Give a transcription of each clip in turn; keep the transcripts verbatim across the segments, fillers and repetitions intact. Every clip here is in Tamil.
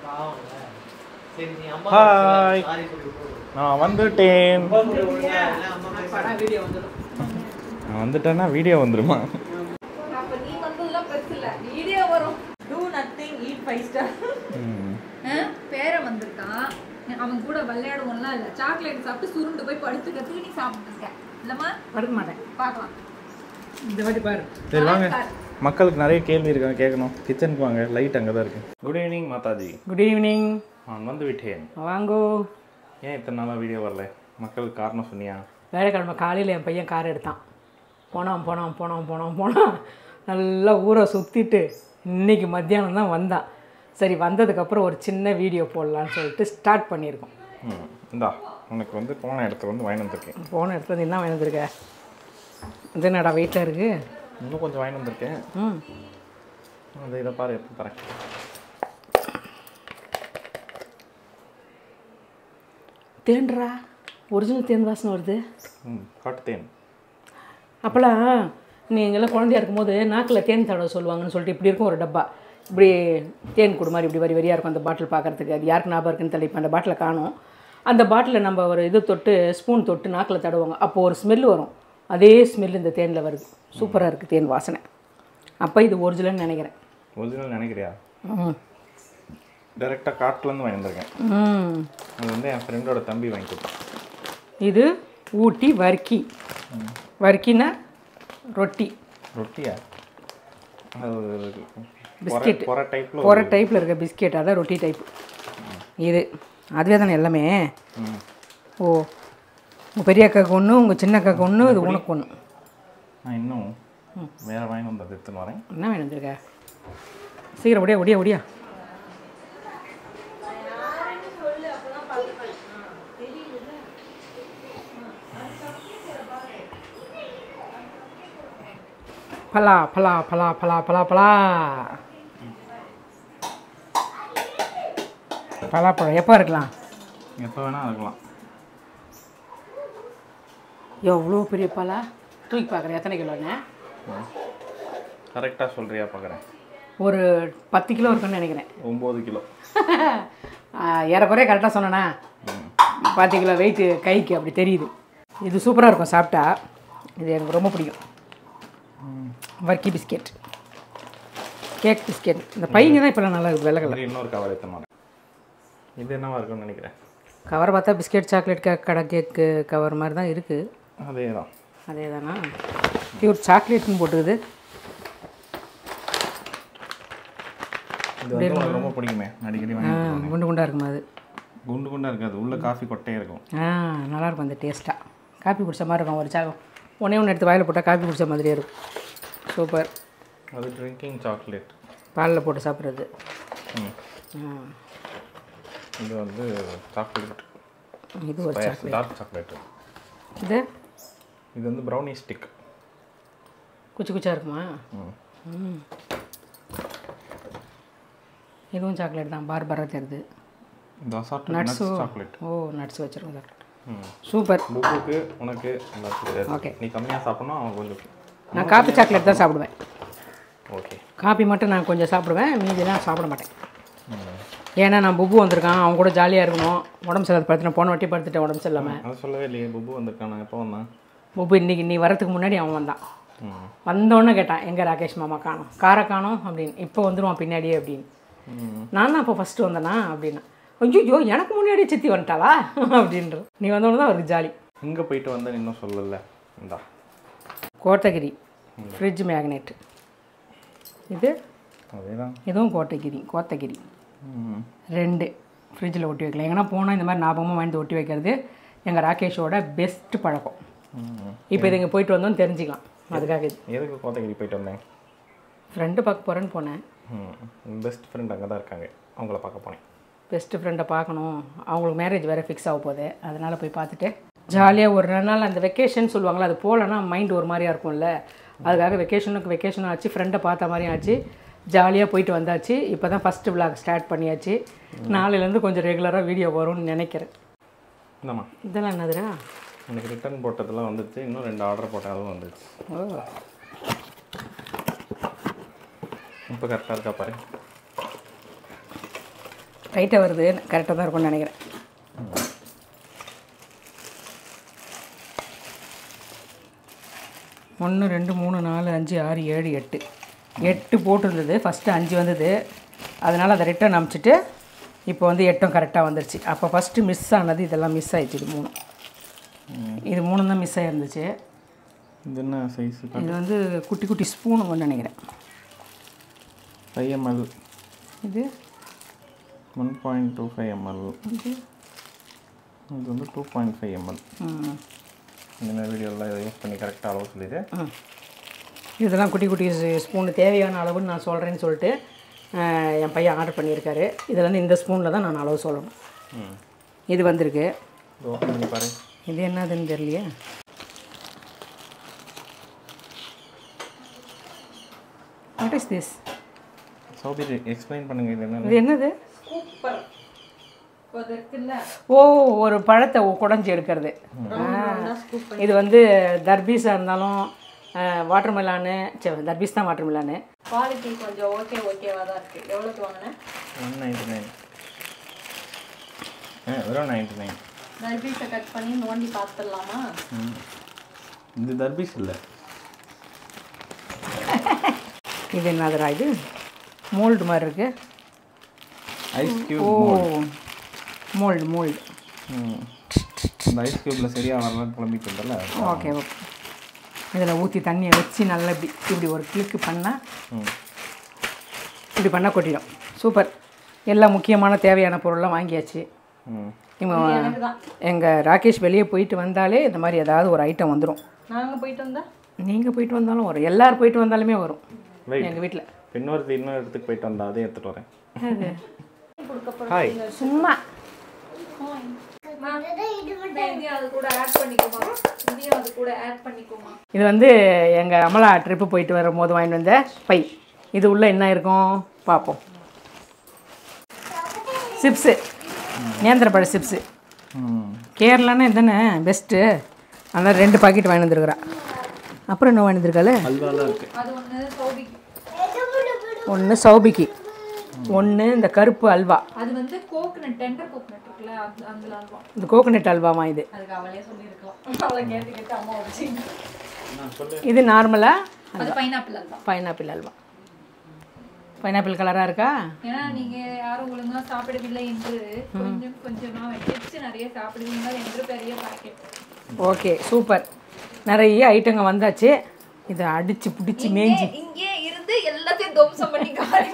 ஹாய், நான் வந்துட்டேன். நான் வந்துட்டேன்னா வீடியோ வந்துருமா? பேரன் வந்திருக்கான், அவன் கூட விளையாடுவோம்லாம் இல்லை. சாக்லேட் சாப்பிட்டு சுருண்டு போய் படுத்துக்கிறதுக்கு நீ சாப்பிட்டு இருக்க இல்லைம்மா? படுக்க மாட்டேன், பார்க்கலாம் இந்த வாட்டி பாரு. சரி வாங்க, மக்களுக்கு நிறைய கேள்வி இருக்காங்க, கேட்கணும். கிச்சனுக்கு வாங்க, லைட் அங்கே தான் இருக்கு. Good evening Mataji. Good evening. நான் வந்து விட்டேன். வாங்கோ. ஏன் இத்தனை நாளாக வீடியோ வரல? மக்களுக்கு காரணம் சொன்னியா? வேலைக்கிழமை காலையில் என் பையன் கார் எடுத்தான். போனான் போனான் போனான் போனான் போனான் நல்லா ஊரை சுற்றிட்டு இன்றைக்கி மத்தியானம் தான் வந்தான். சரி, வந்ததுக்கப்புறம் ஒரு சின்ன வீடியோ போடலான்னு சொல்லிட்டு ஸ்டார்ட் பண்ணியிருக்கோம். ம், இந்தா உனக்கு வந்து போன இடத்துல வந்து வாங்கி வந்துருக்கேன். போன இடத்துல வந்து என்ன வாங்கி வந்துருக்க? இது என்னடா வெயிட்டாக இருக்குது? இன்னும் கொஞ்சம் வாங்கி வந்திருக்கேன். ம், அது இதை பாரு, எப்படி தரேன். தேன்றா, ஒரிஜினல் தேன் வாசனை வருது. ம், காட்டு தேன். அப்போல்லாம் நீங்கள்லாம் குழந்தையா இருக்கும்போது நாக்கில் தேன் தடவை சொல்லுவாங்கன்னு சொல்லிட்டு இப்படி இருக்கும் ஒரு டப்பா. இப்படி தேன் கொடு மாதிரி இப்படி வரி வரியாக இருக்கும் அந்த பாட்டில் பார்க்குறதுக்கு. அது யாருக்கு ஞாபகம் இருக்குன்னு தெரியல, இப்போ அந்த பாட்டிலை காணும். அந்த பாட்டிலில் நம்ம ஒரு இது தொட்டு ஸ்பூன் தொட்டு நாக்கில் தடவுவாங்க, அப்போது ஒரு ஸ்மெல் வரும். அதே ஸ்மெல் இந்த தேனில் வருது. சூப்பராக இருக்குது தேன் வாசனை. அப்போ இது ஒரிஜினல்னு நினைக்கிறேன். ஒரிஜினல் நினைக்கிறியா? ம், டேரெக்டாக காட்டிலேருந்து வாங்கி வந்திருக்கேன். ம், அது வந்து என் ஃப்ரெண்டோட தம்பி வாங்கி கொடுத்தான். இது ஊட்டி வர்க்கி. வர்க்கின்னா ரொட்டி. ரொட்டியா? அது பிஸ்கெட். பொற டைப்பில் பொற டைப்பில் இருக்க பிஸ்கெட், அதான் ரொட்டி டைப். இது அதுவே தானே எல்லாமே. ஓ, உங்கள் பெரிய அக்காவுக்கு ஒன்று, உங்கள் சின்ன அக்காவுக்கு ஒன்று, இது உனக்கு ஒன்று. நான் இன்னும் வேறு வாங்கி வந்தது எடுத்துன்னு வரேன். என்ன வேணும் வந்துருக்க? சீக்கிரம் ஒடியா ஒடியா ஒடியா. பலா பலா பலா பலா பலா பலா பலாப்பழம் எப்போ இருக்கலாம்? எப்போ வேணால் இருக்கலாம். எவ்வளோ பெரிய பலா தூக்கி பார்க்குறேன். எத்தனை கிலோன்னு கரெக்டாக சொல்கிறியா பார்க்குறேன். ஒரு பத்து கிலோ இருக்குன்னு நினைக்கிறேன். ஒம்பது கிலோ ஏறக்குறைய கரெக்டாக சொன்னேண்ணா. பத்து கிலோ வெயிட்டு கைக்கு அப்படி தெரியுது. இது சூப்பராக இருக்கும் சாப்பிட்டா. இது எனக்கு ரொம்ப பிடிக்கும். Varkey biscuit, cake biscuit. இந்த பையங்க தான் இப்போலாம் நல்லா இருக்குது. வெள்ளை கலர். இன்னொரு கவர் எடுத்த மாதிரி. இது என்னவா இருக்குன்னு நினைக்கிறேன். கவர் பார்த்தா பிஸ்கெட் சாக்லேட் கேக் கடை கேக்கு கவர் மாதிரி தான் இருக்குது. அதே தான். அதே தானா? பியூர் சாக்லேட்னு போட்டுக்குது. இது வந்து எனக்கு ரொம்ப பிடிக்குமே, அடிக்கடி வாங்கி. குண்டு குண்டாக இருக்குமா? அது குண்டு குண்டாக இருக்காது, உள்ள காஃபி கொட்டையே இருக்கும். ஆ, நல்லாயிருக்கும் அந்த டேஸ்ட்டாக. காஃபி குடித்த மாதிரி இருக்கும். ஒரு சாகம் ஒன்றே ஒன்று எடுத்து வாயில் போட்டால் காஃபி குடித்த மாதிரியே இருக்கும். சூப்பர். அது ட்ரிங்கிங் சாக்லேட், பாலில் போட்டு சாப்பிட்றது. ம், இது வந்து சாக்லேட். இது ஒரு சாக்லேட், டார்க் சாக்லேட். இது இது வந்து ப்ரௌனி ஸ்டிக். குச்சி குச்சா இருக்குமா? ம், இதுவும் சாக்லேட் தான். பார் பாராக தெரியுது. Nuts chocolate. ஓ, நட்ஸ் வச்சுருக்கோம் சாக்லேட். சூப்பர். புக்குக்கு உனக்கு எல்லாத்துக்கும். ஓகே. நீ கம்மியாக சாப்பிட்ணும், அவன் கொஞ்சம். நான் காப்பி சாக்லேட் தான் சாப்பிடுவேன். ஓகே. காப்பி மட்டும் நான் கொஞ்சம் சாப்பிடுவேன், மீதிலாம் சாப்பிட மாட்டேன். ஏன்னா நான் புப்பு வந்திருக்கான், அவன் கூட ஜாலியாக இருக்கணும். உடம்பு சரியில்லாத படுத்துட்டேன், போன வாட்டி படுத்துட்டேன் உடம்பு சரியில்லாமல். அதை சொல்லவே இல்லையே. புப்பு வந்திருக்கான். நான் எப்போ வந்தான்? புப்பு இன்றைக்கி நீ வரத்துக்கு முன்னாடி அவன் வந்தான். வந்தோடனே கேட்டான், எங்கே ராகேஷ் மாமா காணோம், காரை காணோம் அப்படின்னு. இப்போ வந்துடுவான் பின்னாடியே அப்படின்னு. நான் தான் அப்போ ஃபஸ்ட்டு வந்தேனா அப்படின்னா. ஐயோ, எனக்கு முன்னாடியே சித்தி வந்துட்டாளா அப்படின்ற. நீ வந்தோடனே தான் அவருக்கு ஜாலி. இங்கே போயிட்டு வந்தேன் இன்னும் சொல்லலை. இந்தா கோத்தகிரி ஃப்ரிட்ஜ் மேக்னெட். இது அதே தான். இதுவும் கோத்தகிரி. கோத்தகிரி ரெண்டு ஃப்ரிட்ஜில் ஒட்டி வைக்கலாம். எங்கன்னா போனால் இந்த மாதிரி ஞாபகமாக வாங்கி ஒட்டி வைக்கிறது எங்கள் ராகேஷோட பெஸ்ட்டு பழக்கம். இப்போ இது இங்கே போயிட்டு வந்தோன்னு தெரிஞ்சுக்கலாம். அதுக்காக இது. எதுக்கு கோத்தகிரி போயிட்டு வந்தேன்? ஃப்ரெண்டு பார்க்க போகிறேன்னு போனேன். பெஸ்ட் ஃப்ரெண்ட் அங்கே தான் இருக்காங்க, அவங்கள பார்க்க போனேன். பெஸ்ட்டு ஃப்ரெண்டை பார்க்கணும். அவங்களுக்கு மேரேஜ் வேறு ஃபிக்ஸ் ஆக போகுது. அதனால் போய் பார்த்துட்டு ஜாலியாக ஒரு ரெண்டு நாள் அந்த வெக்கேஷன் சொல்லுவாங்களா, அது போகலன்னா மைண்ட் ஒரு மாதிரியாக இருக்கும்ல. அதுக்காக வெக்கேஷனுக்கு வெக்கேஷனும் ஆச்சு, ஃப்ரெண்டை பார்த்த மாதிரியும் ஆச்சு, ஜாலியாக போயிட்டு வந்தாச்சு. இப்போ தான் ஃபஸ்ட்டு விளாக் ஸ்டார்ட் பண்ணியாச்சு. நாளையிலேருந்து கொஞ்சம் ரெகுலராக வீடியோ வரும்னு நினைக்கிறேன். இந்தாம்மா, இதெல்லாம் என்னதுடா? எனக்கு ரிட்டர்ன் போட்டதெல்லாம் வந்துச்சு. இன்னும் ரெண்டு ஆர்டர் போட்டேன், அதுவும் வந்துச்சு. ஓ, இப்போ கரெக்டாக இருக்கா பாரு. டைட்டாக வருது, கரெக்டாக தான் இருக்கும்னு நினைக்கிறேன். ஒன்று ரெண்டு மூணு நாலு அஞ்சு ஆறு ஏழு எட்டு எட்டு போட்டிருந்தது, ஃபஸ்ட்டு அஞ்சு வந்தது. அதனால் அதை ரிட்டர்ன் அனுப்பிச்சிட்டு இப்போ வந்து எட்டும் கரெக்டாக வந்துருச்சு. அப்போ ஃபஸ்ட்டு மிஸ் ஆனது இதெல்லாம் மிஸ் ஆகிடுச்சு. இது மூணு இது மூணு தான் மிஸ் ஆகிருந்துச்சு. இது என்ன சைஸ்? இது வந்து குட்டி குட்டி ஸ்பூனு ஒன்று நினைக்கிறேன். Five ML. இது one point two five ML. இது இது வந்து டூ பாயிண்ட் ஃபைவ் எம்எல். ம் இந்த வீடியோவில் இதை யூஸ் பண்ணி கரெக்டாக அளவு சொல்லிடு. ம் இதெல்லாம் குட்டி குட்டி ஸ்பூனு தேவையான அளவுன்னு நான் சொல்கிறேன்னு சொல்லிட்டு என் பையன் ஆர்டர் பண்ணியிருக்காரு. இதில் வந்து இந்த ஸ்பூனில் தான் நான் அளவு சொல்லணும். ம் இது வந்திருக்கு. ஓப்பன் பாரு. இது என்னதுன்னு தெரியலையே. What is this? சௌபி எக்ஸ்பிளைன் பண்ணுங்க. இது என்ன? இது என்னது? சூப்பர். ஓ, ஒரு பழத்தை குடஞ்சி எடுக்கிறது. இது வந்து தர்பீஸாக இருந்தாலும் வாட்டர் மெலானு, சரி தர்பீஸ் தான் வாட்டர் மெலானு. குவாலிட்டி கொஞ்சம் ஓகே ஓகேவாக தான் இருக்குது. எவ்வளோக்கு வாங்கினேன்? One ninety nine. ஆ வெறும் நைன்டி நைன். தர்பீஸை கட் பண்ணி நோண்டி பார்த்துடலாமா? ம் இது தர்பீஸ் இல்லை. இது என்னதுடா? இது மோல்டு மாதிரி இருக்குது. Ice cube. Oh mould mould. ம் இந்த ஐஸ் கியூப்பில் சரியாக வரலான்னு புலம்பிட்டு இருந்தல. Okay okay. இதில் ஊற்றி தண்ணியை வச்சு நல்லா இப்படி இப்படி ஒரு கிளிக்கு பண்ணால் இப்படி பண்ணால் கொட்டிடும். சூப்பர். எல்லா முக்கியமான தேவையான பொருள்லாம் வாங்கியாச்சு. இவங்க எங்கள் ராகேஷ் வெளியே போயிட்டு வந்தாலே இந்த மாதிரி ஏதாவது ஒரு ஐட்டம் வந்துடும். நாங்கள் போயிட்டு வந்தால் நீங்கள் போயிட்டு வந்தாலும் வரும், எல்லோரும் போயிட்டு வந்தாலுமே வரும் எங்கள் வீட்டில். இன்னொரு இன்னொரு இடத்துக்கு போயிட்டு வந்தா அதையும் எடுத்துகிட்டு வரேன். ஹாய். சும்மா அது கூட ஆட் பண்ணிக்கோமா? இதையும் அது கூட ஆட் பண்ணிக்கோமா? இது வந்து எங்கள் அமலா ட்ரிப்பு போயிட்டு வரும்போது வாங்கிட்டு வந்த பை. இது உள்ளே என்ன இருக்கும் பார்ப்போம். Chips, நேந்திரப்பழ chips. கேரளானா இதுதானே பெஸ்ட்டு. அதனால் ரெண்டு பாக்கெட் வாங்கி வந்துருக்குறா. அப்புறம் என்ன வாங்கி வந்துருக்காள்? அது ஒன்று சௌபிக்கு, ஒன்று சௌபிக்கு, ஒன்று இந்த கருப்பு அல்வா. அது வந்து கோகனட், டெண்டர் கோகனட் இருக்குல்ல, அந்த அல்வா. இது கோகனட் அல்வாமா? இது அதுக்கு அவளே சொல்லியிருக்கலாம். அவளை கேட்டு கேட்டு அம்மா வச்சு. இது நார்மலாக அது pineapple halwa. Pineapple halwa. Pineapple கலராக இருக்கா? ஏன்னா நீங்கள் யாரும் ஒழுங்காக சாப்பிடவில்லை என்று கொஞ்சம் கொஞ்சமாக வச்சு நிறைய சாப்பிடுவீங்க என்று பெரிய பாக்கெட். Okay super. நிறைய ஐட்டங்க வந்தாச்சு. இதை அடிச்சு பிடிச்சி மேய்ஞ்சி இங்கே இருந்து எல்லாத்தையும் துவம்சம் பண்ணி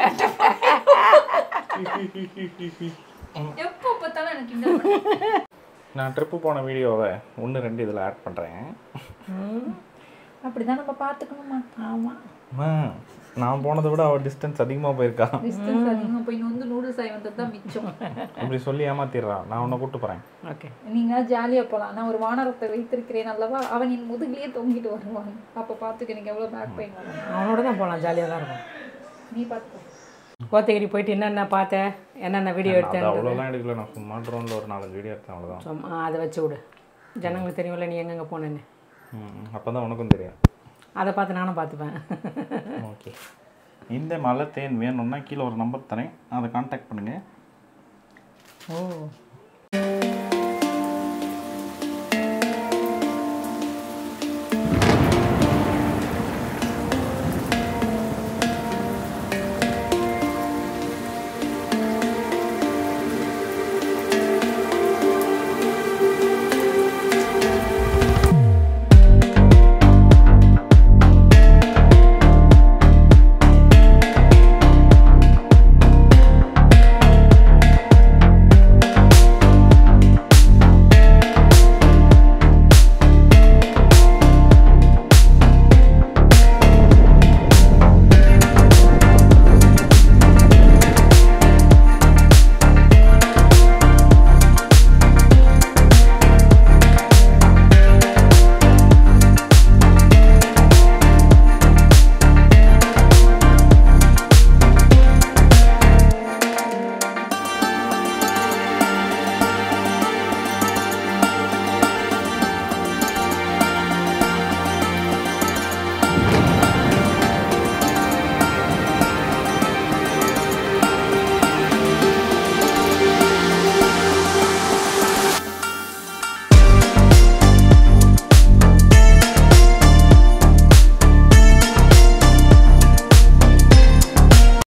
எப்போ பார்த்தாலும் எனக்கு இந்த நான் ட்ரிப்பு போன வீடியோவை ஒன்று ரெண்டு இதில் ஆட் பண்ணுறேன். அப்படிதான் நம்ம பார்த்துக்கணுமா? ஆமாம். நான் போனதை விட அவள் டிஸ்டன்ஸ் அதிகமாக போயிருக்கா. டிஸ்டன்ஸ் அதிகமாக போய் வந்து நூடுல்ஸ் ஆகி வந்தது தான் மிச்சம். அப்படி சொல்லி ஏமாத்திடுறா. நான் உன்னை கூப்பிட்டு போகிறேன். ஓகே நீங்கள் ஜாலியாக போகலாம். நான் ஒரு வானரத்தை வைத்திருக்கிறேன் அல்லவா, அவன் என் முதுகிலேயே தொங்கிட்டு வருவான். அப்போ பார்த்துக்க எனக்கு எவ்வளோ பேக் பெயின் வரும். அவனோட தான் போகலாம், ஜாலியாக தான் இருக்கும். நீ பார்த்துக்கோ. கோத்தகிரி போயிட்டு என்னென்ன பார்த்தேன், என்னென்ன வீடியோ எடுத்தேன்? அவ்வளோலாம் எடுக்கல. நான் சும்மா ட்ரோனில் ஒரு நாலஞ்சு வீடியோ எடுத்தேன், அவ்வளோதான். சும்மா அதை வச்சு விடு. ஜனங்களுக்கு தெரியும்ல நீ எங்கெங்கே போனேன்னு. ம் அப்போ தான் உனக்கும் தெரியும். அதை பார்த்து நானும் பார்த்துப்பேன். ஓகே. இந்த மலை தேன் வேணும்னா கீழே ஒரு நம்பர் தரேன், அதை கான்டாக்ட் பண்ணுங்கள். ஓ